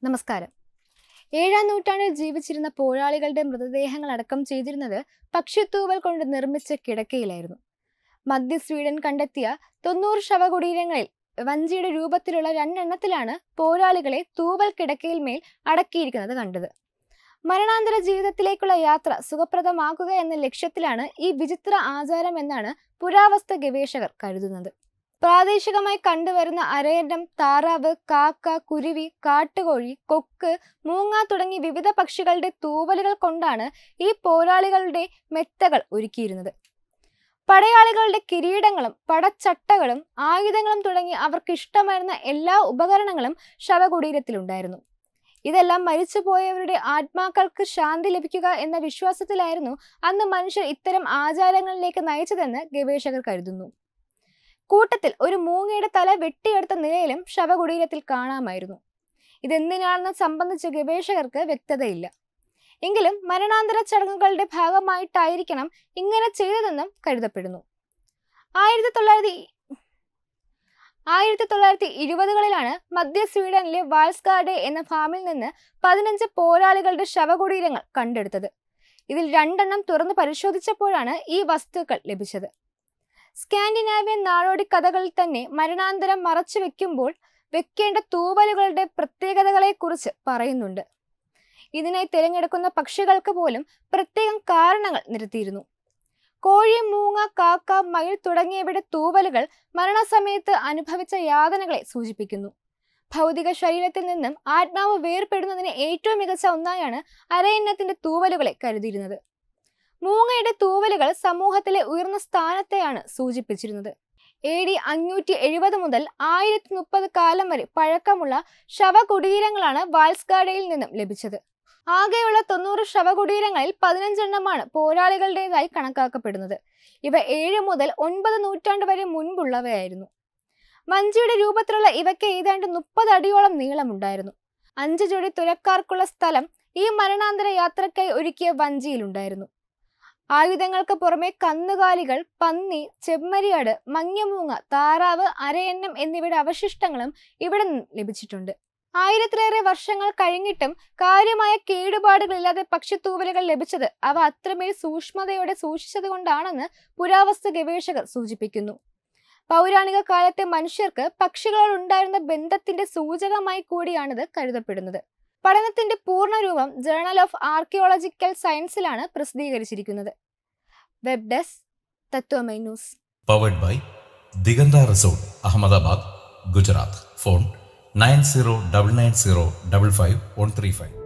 നമസ്കാരം. 7-ാം നൂറ്റാണ്ടിൽ ജീവിച്ചിരുന്ന പോരാളികളുടെ മൃതദേഹങ്ങൾ അടക്കം ചെയ്തിരുന്നത് പക്ഷിത്തൂവൽ കൊണ്ട് നിർമ്മിച്ച കിടക്കയിലായിരുന്നു. മധ്യ സ്വീഡൻ കണ്ടെത്തിയ 90 ശവകുടീരങ്ങളിൽ വഞ്ചിയുടെ രൂപത്തിലുള്ള 2 എണ്ണത്തിലാണ് പോരാളികളെ തൂവൽ കിടക്കയിൽ മേൽ അടക്കിയിരിക്കുന്നത് കണ്ടത്. മരണാന്തര ജീവിതത്തിലേക്കുള്ള യാത്ര സുഖപ്രദമാക്കുക എന്ന ലക്ഷ്യത്തിലാണ് ഈ വിചിത്ര ആചാരം എന്നാണ് പുരാവസ്തു ഗവേഷകർ കരുതുന്നത്. പ്രാദേശികമായി കണ്ടുവരുന്ന അരയന്നം, താറാവ്, കാക്ക, കുരുവി, കാട്ടുകോഴി, കൊക്ക്, മൂങ്ങ തുടങ്ങി വിവിധ പക്ഷികളുടെ തൂവലുകൾ കൊണ്ടാണ് ഈ പോരാളികളുടെ മെത്തകൾ ഒരുക്കിയിരുന്നത്. പടയാളികളുടെ കിരീടങ്ങളും പടച്ചട്ടകളും ആയുധങ്ങളും തുടങ്ങി അവർക്ക് ഇഷ്ടമായിരുന്ന എല്ലാ ഉപകരണങ്ങളും ശവകുടീരത്തിലുണ്ടായിരുന്നു. ഇതെല്ലാം മരിച്ചുപോയവരുടെ ആത്മാക്കൾക്ക് ശാന്തി ലഭിക്കുക എന്ന വിശ്വാസത്തിലായിരുന്നു അന്ന് മനുഷ്യർ ഇത്തരം ആചാരങ്ങളിലേക്ക് നയിച്ചതെന്ന് ഗവേഷകർ കരുതുന്നു. കൂട്ടത്തിൽ ഒരു മൂങ്ങയുടെ തല വെട്ടിയെടുത്ത നിലയിലും ശവകുടീരത്തിൽ കാണാമായിരുന്നു. ഇതെന്തിനാണെന്ന് സംബന്ധിച്ച് ഗവേഷകർക്ക് വ്യക്തതയില്ല. എങ്കിലും മരണാന്തര ചടങ്ങുകളുടെ ഭാഗമായിട്ടായിരിക്കണം ഇങ്ങനെ ചെയ്തതെന്നും കരുതപ്പെടുന്നു. 1920കളിലാണ് മധ്യ സ്വീഡനിലെ വാൾസ്ഗാർഡെ എന്ന ഫാമിൽ നിന്ന് 15 പോരാളികളുടെ ശവകുടീരങ്ങൾ കണ്ടെടുത്തത്. ഇതിൽ 2 എണ്ണം തുറന്നു പരിശോധിച്ചപ്പോഴാണ് ഈ വസ്തുക്കൾ ലഭിച്ചത്. സ്കാൻഡിനാവിയൻ നാടോടി കഥകളിൽ തന്നെ മരണാന്തരം മറച്ചു വെക്കേണ്ട തൂവലുകളുടെ പ്രത്യേകതകളെക്കുറിച്ച് പറയുന്നുണ്ട്. ഇതിനായി തിരഞ്ഞെടുക്കുന്ന പക്ഷികൾക്ക് പോലും പ്രത്യേകം കാരണങ്ങൾ നിരത്തിയിരുന്നു. കോഴി, മൂങ്ങ, കാക്ക, മയിൽ തുടങ്ങിയവയുടെ തൂവലുകൾ മരണസമയത്ത് അനുഭവിച്ച യാതനകളെ സൂചിപ്പിക്കുന്നു. ഭൗതിക ശരീരത്തിൽ നിന്നും ആത്മാവ് വേർപെടുന്നതിന് ഏറ്റവും മികച്ച ഒന്നായാണ് അരയന്നത്തിന്റെ തൂവലുകളെ കരുതിയിരുന്നത്. മൂങ്ങയുടെ തൂവലുകൾ സമൂഹത്തിലെ ഉയർന്ന സ്ഥാനത്തെയാണ് സൂചിപ്പിച്ചിരുന്നത്. AD 570 മുതൽ 1030 കാലം വരെ പഴക്കമുള്ള ശവകുടീരങ്ങളാണ് വാൾസ്ഗാർഡയിൽ നിന്നും ലഭിച്ചത്. ആകെയുള്ള 90 ശവകുടീരങ്ങളിൽ 15 എണ്ണമാണ് പോരാളികളുടേതായി കണക്കാക്കപ്പെടുന്നത്. ഇവ 7 മുതൽ 9 നൂറ്റാണ്ട് വരെ മുൻപുള്ളവയായിരുന്നു. വഞ്ചിയുടെ രൂപത്തിലുള്ള ഇവയ്ക്ക് ഏതാണ്ട് 30 അടിയോളം നീളമുണ്ടായിരുന്നു. 5 ജോഡി തുരക്കാർക്കുള്ള സ്ഥലം ഈ മരണാന്തര യാത്രയ്ക്കായി ഒരുക്കിയ വഞ്ചിയിലുണ്ടായിരുന്നു. ആയുധങ്ങൾക്ക് പുറമെ കന്നുകാലികൾ, പന്നി, ചെമ്മരിയാട്, മഞ്ഞമൂങ്ങ, താറാവ്, അരയന്നം എന്നിവയുടെ അവശിഷ്ടങ്ങളും ഇവിടെ ലഭിച്ചിട്ടുണ്ട്. 1000-ലേറെ വർഷങ്ങൾ കഴിഞ്ഞിട്ടും കാര്യമായ കേടുപാടുകളില്ലാതെ പക്ഷിത്തൂവലുകൾ ലഭിച്ചത് അവ അത്രമേൽ സൂക്ഷ്മതയോടെ സൂക്ഷിച്ചത് കൊണ്ടാണെന്ന് പുരാവസ്തു ഗവേഷകർ സൂചിപ്പിക്കുന്നു. പൗരാണിക കാലത്തെ മനുഷ്യർക്ക് പക്ഷികളോടുണ്ടായിരുന്ന ബന്ധത്തിന്റെ സൂചകമായി കൂടിയാണിത് കരുതപ്പെടുന്നത്. പഠനത്തിന്റെ പൂർണ്ണരൂപം ജേണൽ ഓഫ് ആർക്കിയോളജിക്കൽ സയൻസിലാണ് പ്രസിദ്ധീകരിച്ചിരിക്കുന്നത്. Web desk, Tatvamayi news. Powered by Diganta resort, Ahmedabad, Gujarat. Phone 9099055135.